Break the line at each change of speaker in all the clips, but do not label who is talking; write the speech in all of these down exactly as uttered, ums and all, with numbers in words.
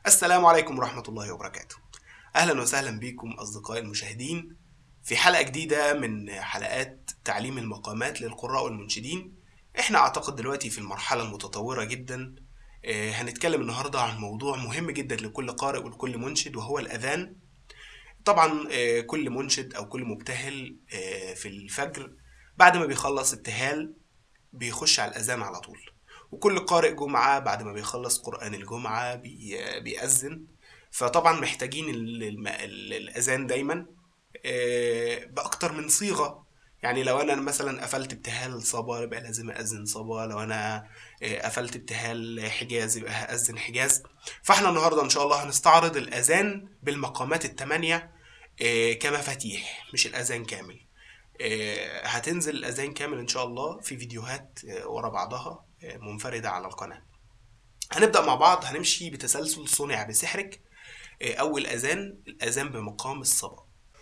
السلام عليكم ورحمة الله وبركاته. أهلا وسهلا بكم أصدقائي المشاهدين في حلقة جديدة من حلقات تعليم المقامات للقراء والمنشدين. احنا أعتقد دلوقتي في المرحلة المتطورة جدا. آه، هنتكلم النهاردة عن موضوع مهم جدا لكل قارئ ولكل منشد وهو الأذان. طبعا آه، كل منشد أو كل مبتهل آه، في الفجر بعد ما بيخلص ابتهال بيخش على الأذان على طول، وكل قارئ جمعة بعد ما بيخلص قرآن الجمعة بي- بيأذن. فطبعا محتاجين ال- الم- ال- الأذان دايما آه، بأكتر من صيغة. يعني لو أنا مثلا قفلت ابتهال صبا يبقى لازم أذن صبا، لو أنا آه، قفلت ابتهال حجاز يبقى هأذن حجاز. فاحنا النهاردة إن شاء الله هنستعرض الأذان بالمقامات التمانية آه، كمفاتيح، مش الأذان كامل. آه، هتنزل الأذان كامل إن شاء الله في فيديوهات آه، ورا بعضها آه، منفردة على القناة. هنبدأ مع بعض، هنمشي بتسلسل صنع بسحرك. آه، أول أذان الأذان بمقام الصبا.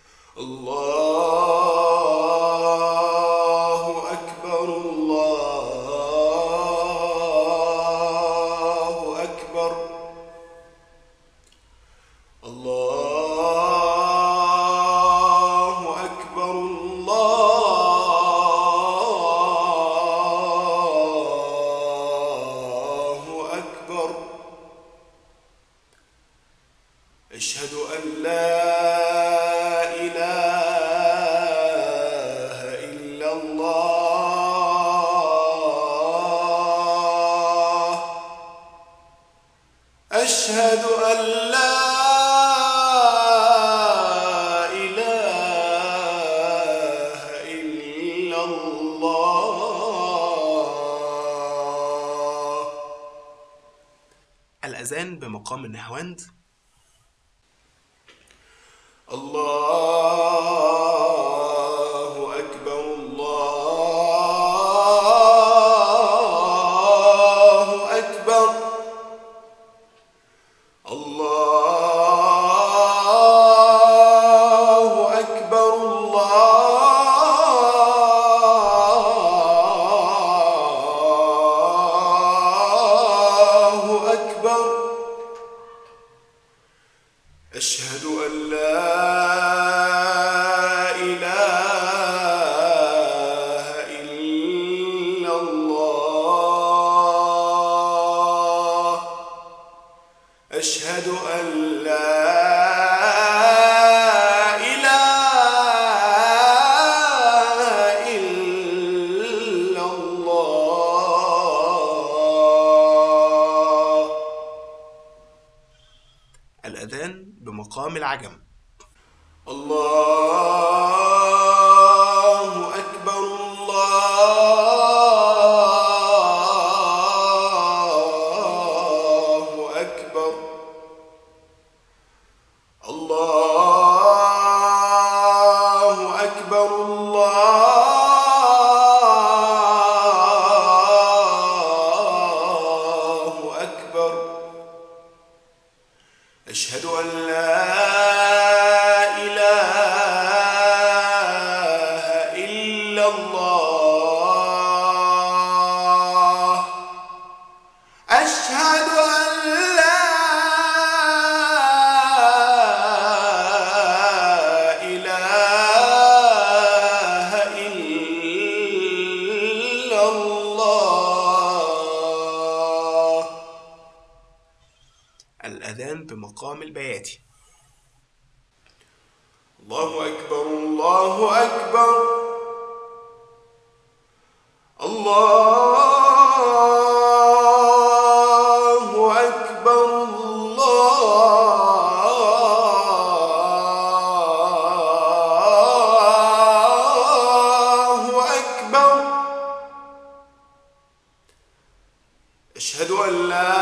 الله أكبر، الله أكبر، الله أكبر، الله أكبر. أشهد أن لا إله إلا الله، أشهد أن لا إله إلا الله. الأذان بمقام النهواند. الله أكبر، الله أكبر، الله أكبر، الله أكبر. أشهد أن لا إله إلا الله، أشهد أن لا إله إلا الله. الأذان بمقام العجم. الله أكبر، الله أكبر، الله أكبر، الله أكبر. أشهد أن لا إله إلا الله، أشهد أن لا إله إلا الله. الأذان بمقام البياتي. الله أكبر، الله أكبر، الله أكبر، الله أكبر. أشهد أن لا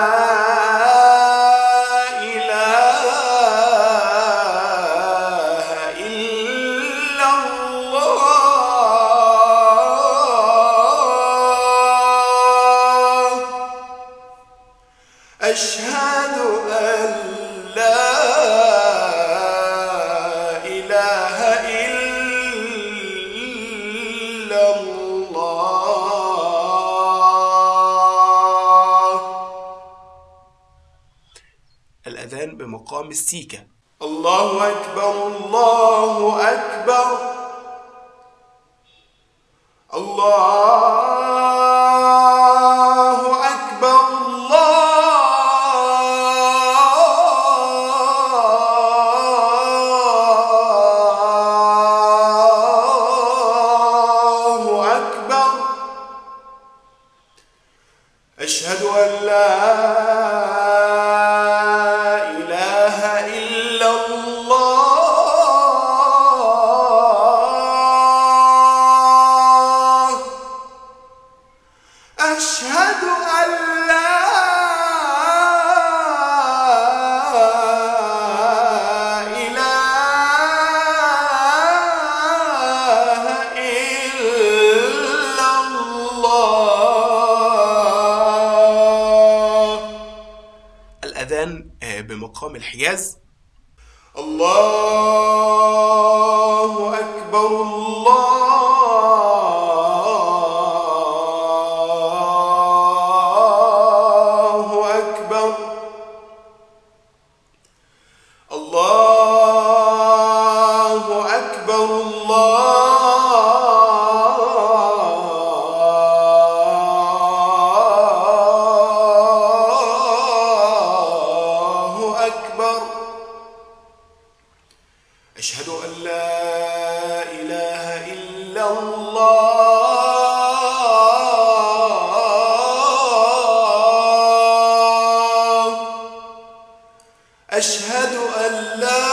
إله إلا الله، أشهد أن لا إله إلا الله. الأذان بمقام السيكة. الله أكبر الله أكبر الله أكبر الله أكبر. أشهد أن لا أشهد أن لا إله إلا الله. الأذان بمقام الحجاز. الله أكبر الله الله أكبر الله أكبر. أشهد أن لا إله إلا الله. أشهد أن لا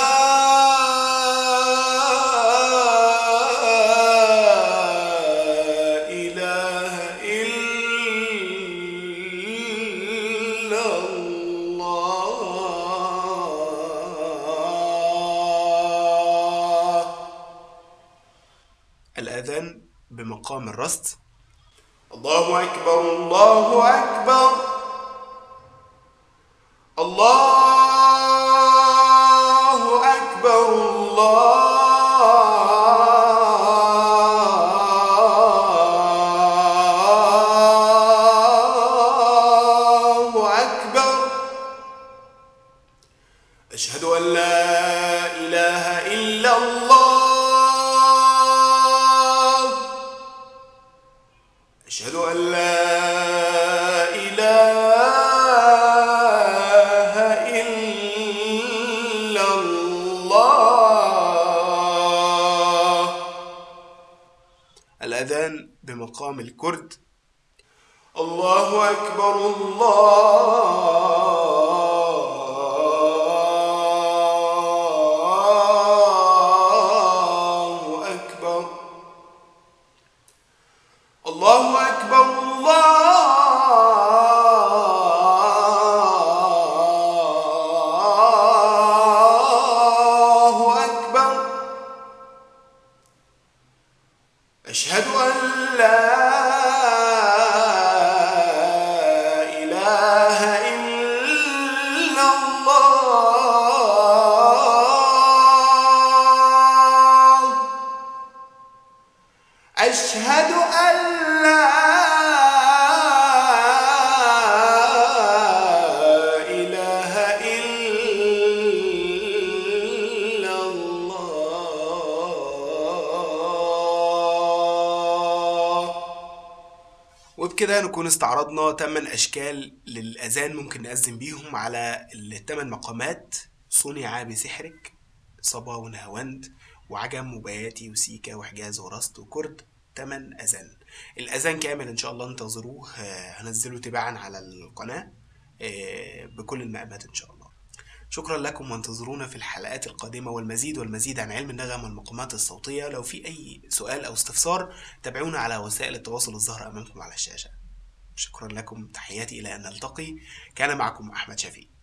إله إلا الله. الأذان بمقام الرصد. الله أكبر الله أكبر الله أكبر الله أكبر. أشهد أن لا إله إلا الله. أشهد أن لا إله إلا الله. الأذان بمقام الكرد. الله أكبر الله أكبر. الله أكبر الله أكبر. أشهد أن لا إله إلا الله. أشهد أن لا إله إلا الله. وبكده نكون استعرضنا ثمان أشكال للأذان ممكن نأذن بيهم على الثمان مقامات: صنع بسحرك، صبا ونهاوند، وعجم وبياتي وسيكا وحجاز ورصد وكرد. تمن أذان. الأذان كامل إن شاء الله انتظروه، هنزله تباعا على القناة بكل المقامات إن شاء الله. شكرا لكم وانتظرونا في الحلقات القادمة والمزيد والمزيد عن علم النغم والمقامات الصوتية. لو في أي سؤال أو استفسار تابعونا على وسائل التواصل الظاهرة أمامكم على الشاشة. شكرا لكم، تحياتي إلى أن نلتقي. كان معكم أحمد شفيق.